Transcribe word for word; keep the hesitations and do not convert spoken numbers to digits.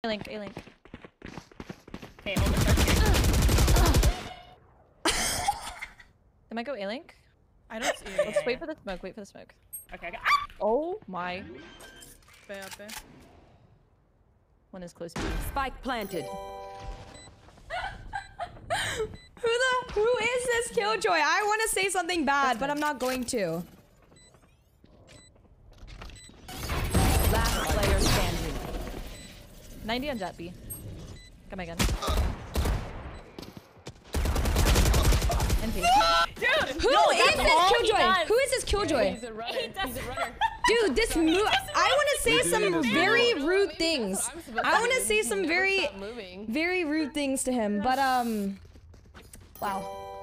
A-link, A-link. Okay, hold the They might go A-link. I don't see it. Let's wait for the smoke, wait for the smoke. Okay, okay. Ah! Oh my. Bay up there. One is close to me. Spike planted. Who the who is this Killjoy? I want to say something bad, but I'm not going to. Last player standing. ninety on Jet B. Got my gun. N P. Dude! Who no, is that's this all he Killjoy? does. Who is this Killjoy? He's a runner. He's a runner. Dude, this move. I want to say some very rude things. I want to say some very, very rude things to him. But um, wow.